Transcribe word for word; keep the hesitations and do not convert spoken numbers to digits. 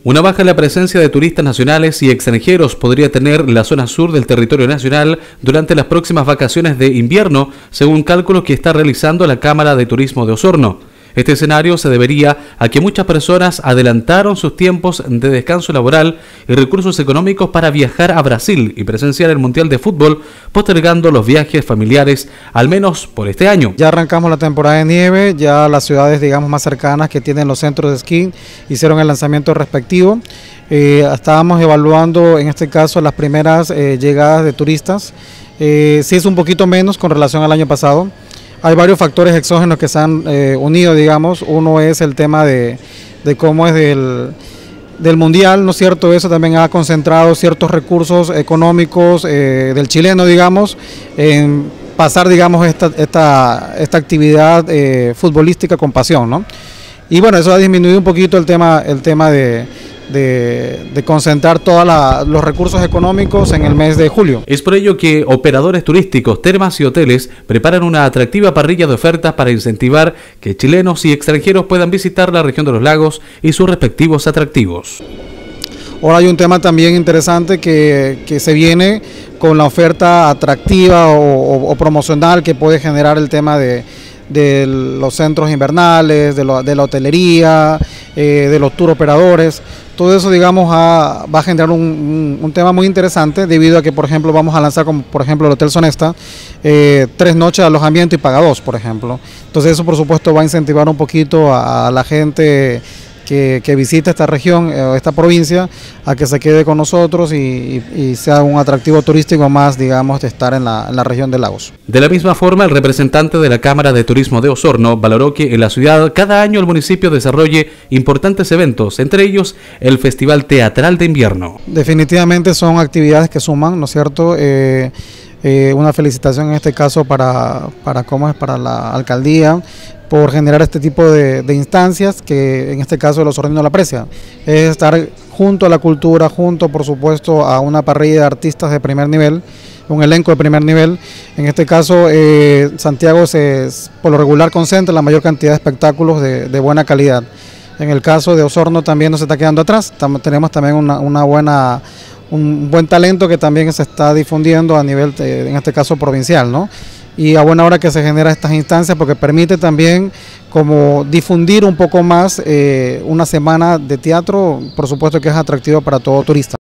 Una baja en la presencia de turistas nacionales y extranjeros podría tener la zona sur del territorio nacional durante las próximas vacaciones de invierno, según cálculos que está realizando la Cámara de Turismo de Osorno. Este escenario se debería a que muchas personas adelantaron sus tiempos de descanso laboral y recursos económicos para viajar a Brasil y presenciar el Mundial de Fútbol, postergando los viajes familiares, al menos por este año. Ya arrancamos la temporada de nieve, ya las ciudades, digamos, más cercanas que tienen los centros de esquí hicieron el lanzamiento respectivo. Eh, estábamos evaluando, en este caso, las primeras eh, llegadas de turistas. Eh, sí es un poquito menos con relación al año pasado. Hay varios factores exógenos que se han eh, unido, digamos. Uno es el tema de, de cómo es del, del mundial, ¿no es cierto? Eso también ha concentrado ciertos recursos económicos eh, del chileno, digamos, en pasar, digamos, esta, esta, esta actividad eh, futbolística con pasión, ¿no? Y bueno, eso ha disminuido un poquito el tema, el tema de... De, de concentrar todos los recursos económicos en el mes de julio. Es por ello que operadores turísticos, termas y hoteles preparan una atractiva parrilla de ofertas para incentivar que chilenos y extranjeros puedan visitar la región de los lagos y sus respectivos atractivos. Ahora hay un tema también interesante que, que se viene con la oferta atractiva o, o, o promocional que puede generar el tema de de los centros invernales, de, lo, de la hotelería, eh, de los tour operadores. Todo eso, digamos, a, va a generar un, un, un tema muy interesante debido a que, por ejemplo, vamos a lanzar, como por ejemplo el Hotel Sonesta, eh, tres noches de alojamiento y paga dos, por ejemplo. Entonces eso, por supuesto, va a incentivar un poquito a, a la gente que, que visita esta región, eh, esta provincia, a que se quede con nosotros y, y, y sea un atractivo turístico más, digamos, de estar en la, en la región de Lagos. De la misma forma, el representante de la Cámara de Turismo de Osorno valoró que en la ciudad cada año el municipio desarrolle importantes eventos, entre ellos el Festival Teatral de Invierno. Definitivamente son actividades que suman, ¿no es cierto? Eh, eh, una felicitación en este caso para, para, ¿cómo es? para la alcaldía, por generar este tipo de, de instancias que en este caso el osornino lo aprecia. Es estar junto a la cultura, junto por supuesto a una parrilla de artistas de primer nivel, un elenco de primer nivel. En este caso eh, Santiago se, por lo regular concentra la mayor cantidad de espectáculos de, de buena calidad. En el caso de Osorno también no se está quedando atrás, Tam, tenemos también una, una buena, un buen talento que también se está difundiendo a nivel, de, en este caso provincial, ¿no? Y a buena hora que se genera estas instancias porque permite también como difundir un poco más eh, una semana de teatro, por supuesto que es atractivo para todo turista.